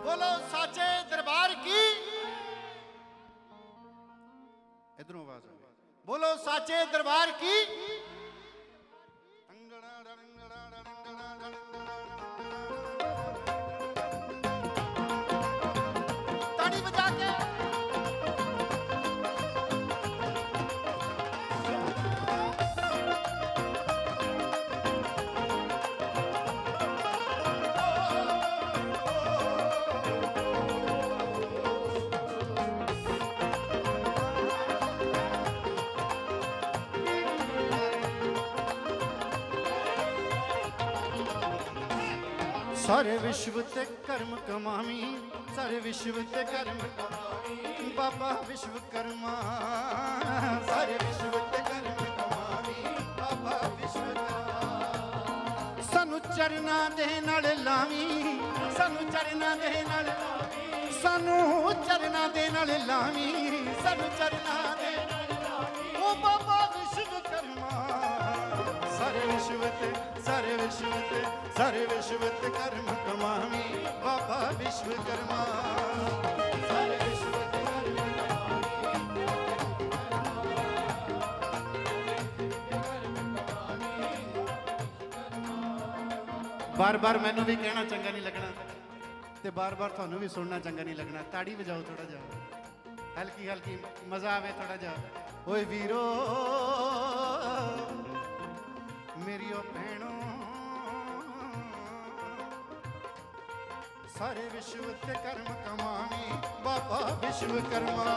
बोलो साचे दरबार की। इधरों आवाज आ गई। बोलो साचे दरबार की। ताड़ी बजा के सारे विश्व ते कर्म कमावी, सारे विश्व ते कर्म कमावी, बाबा विश्वकर्मा। सारे विश्व ते कर्म कमावी, बाबा विश्वकर्मा। सानू चरना दे नाल लावी, सानू चरना दे नाल लावी, सानू चरना दे नाल लावी, सानू चरना दे नाल लावी, ओ बाबा विश्वकर्मा। सारे विश्व ते सारे विश्व ते सारे विश्व ते कर्म कमावी, बाबा विश्वकर्मा। सारे विश्व ते कर्म कमावी। बार बार मैनू भी कहना चंगा नहीं लगना ते बार बार थानू भी सुनना चंगा नहीं लगना। ताड़ी बजाओ थोड़ा जा, हल्की हल्की मजा आवे थोड़ा जा। ओए वीरो मेरियो भैणो, सारे विश्व ते कर्म कमावी, बाबा विश्वकर्मा।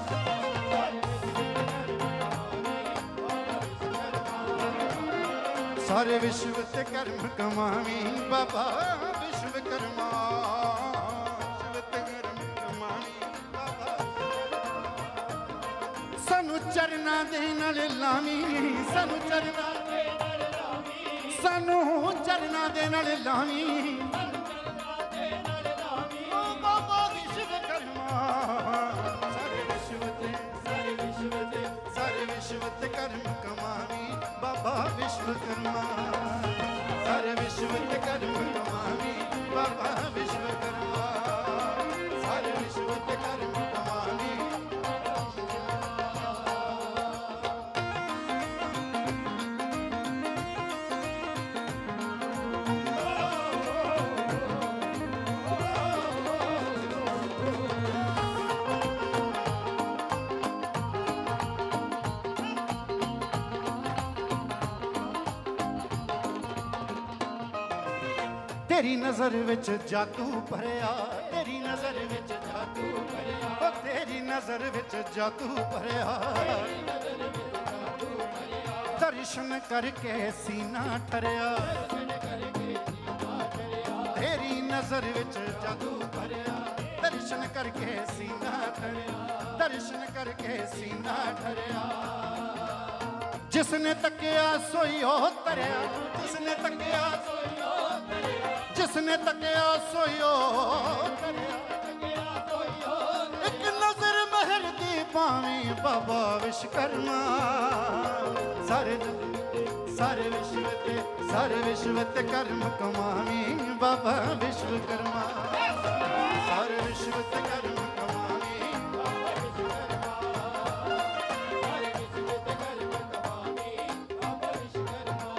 सारे विश्व ते कर्म कमावी, बाबा विश्वकर्मा। सानू चरना दे नाल लावी, सानू चरना दे नाल लावी, सानू चरना दे नाल लावी, ओ बाबा विश्वकर्मा। सारे विश्व ते सारे विश्व ते सारे विश्व ते कर्म कमावी, बाबा विश्वकर्मा। सारे विश्व ते कर्म कमावी, बाबा विश्वकर्मा। सारे विश्व ते कर्म कमावी। तेरी नजर विच जादू भरिया, तेरी नजर विच जादू भरिया, ओ तेरी नजर विच जादू भरिया। दर्शन करके सीना ठरिया, तेरी नजर विच जादू भरिया, दर्शन करके सीना ठरिया, दर्शन करके सीना ठरिया। जिसने तकिया सोई ओ तरया, जिसने तकिया सोई ओ तरया, जिसने तकिया सोई ओ तरया। एक नजर महर दी पावी, बाबा विश्वकर्मा। सारे सारे विश्व ते सारे विश्व ते कर्म कमावी, बाबा विश्वकर्मा। सारे विश्व ते कर्म कमावी, बाबा विश्वकर्मा। सारे विश्व ते कर्म कमावी, बाबा विश्वकर्मा।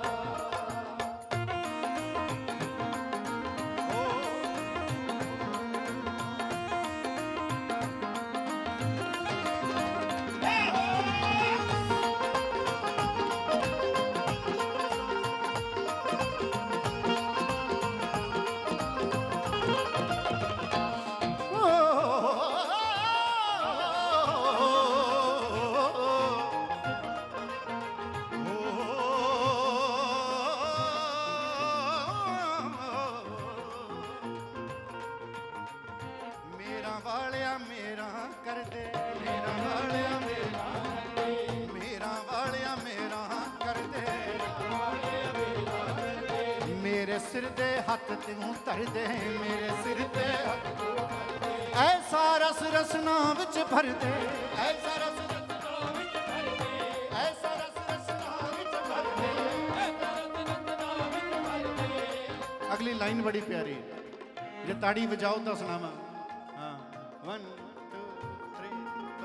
सिर दे हथ तू धर दे, मेरे सिर दे हथ ऐसा रस रसना विच भर दे, ऐसा रस रसना विच भर दे, ऐसा रस रसना विच भर दे। अगली लाइन बड़ी प्यारी। जे ताड़ी बजाओ तो सुनावा। हाँ 1 2 3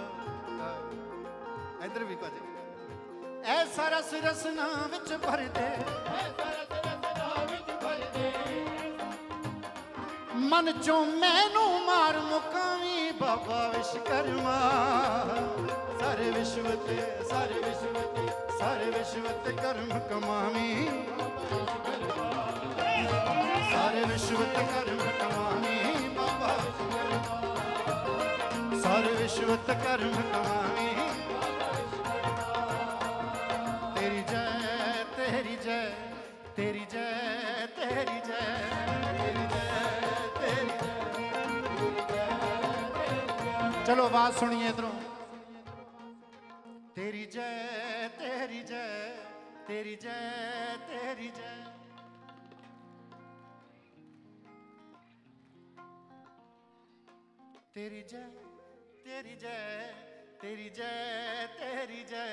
4 इधर भी कुछ ऐसा रस रसना विच भर दे, मन चों मैनू मार मुकावी बाबा विश्वकर्मा। सारे विश्व ते सारे विश्व ते सारे विश्व ते कर्म कमावी, सारे विश्व ते कर्म कमावी बाबा विश्वकर्मा। सारे विश्व ते कर्म कमावी। तेरी जय तेरी जय तेरी जय तेरी जय तेरी जय तेरी जय। चलो आवाज सुनिए इधरों। तेरी जय तेरी जय तेरी जय तेरी जय। तेरी जय तेरी जय तेरी जय तेरी जय।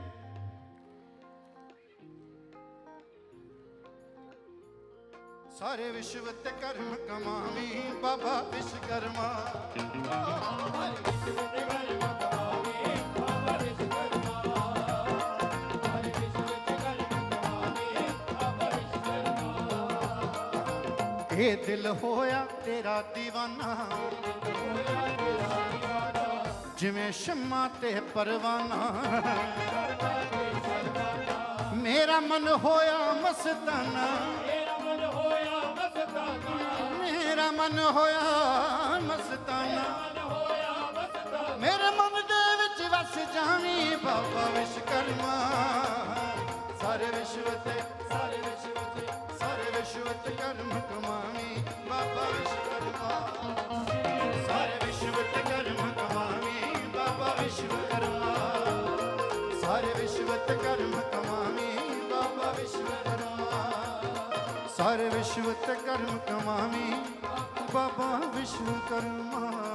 सारे विश्व ते कर्म कमावी बाबा विश्वकर्मा। ये दिल होया तेरा दीवाना, जिवें शम्मा ते परवाना। मेरा मन होया मस्ताना, मेरा मन होया मस्ताना। मेरे मन दे विच वस जावी बाबा विश्वकर्मा। सारे विश्व ते सारे विश्व ते सारे विश्व ते कर्म कमावी बाबा विश्वकर्मा। सारे विश्व ते कर्म कमावी बाबा विश्वकर्मा। सारे विश्व ते कर्म कमावी बाबा विश्वकर्मा। सारे विश्व ते कर्म कमावी बाबा विश्वकर्मा।